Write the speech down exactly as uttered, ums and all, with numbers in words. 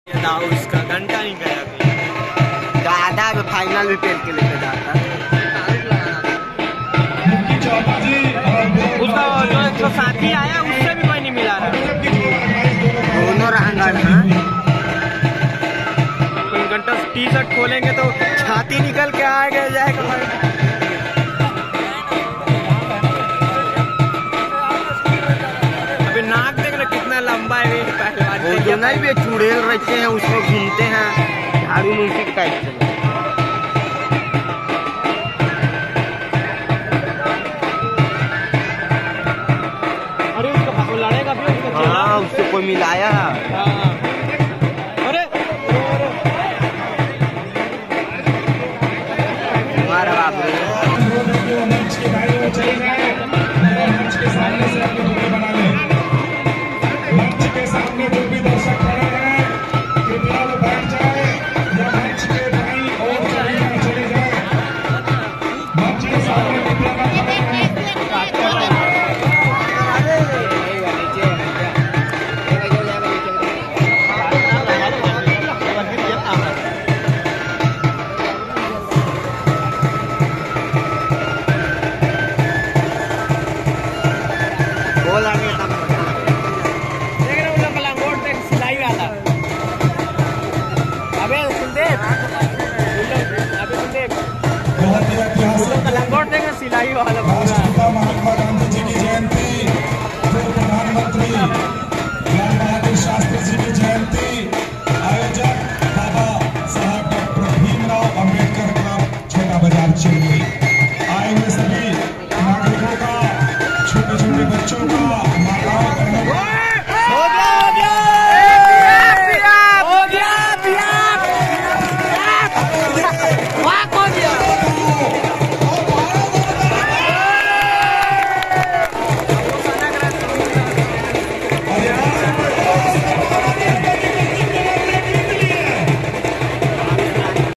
उसका घंटा नहीं गया अभी, आधा में फाइनल भी पेल के लेके जाता। उसका जो एक सौ साथी आया उससे भी कोई नहीं मिला रहा, दोनों रंगड़। हाँ घंटा टी शर्ट खोलेंगे तो छाती निकल के आ गया जाएगा। अभी नाक देख रहे कितना लंबा है पहलवान, वो जो नहीं भी चुड़ैल रहते हैं उसमें घूमते हैं झाड़ू में उसी टाइप से। अरे उसको लड़ेगा भी उसको। हाँ उससे कोई मिलाया है। अरे हमारा बाप रे लंगोट देगा सिलाई वाला पूरा।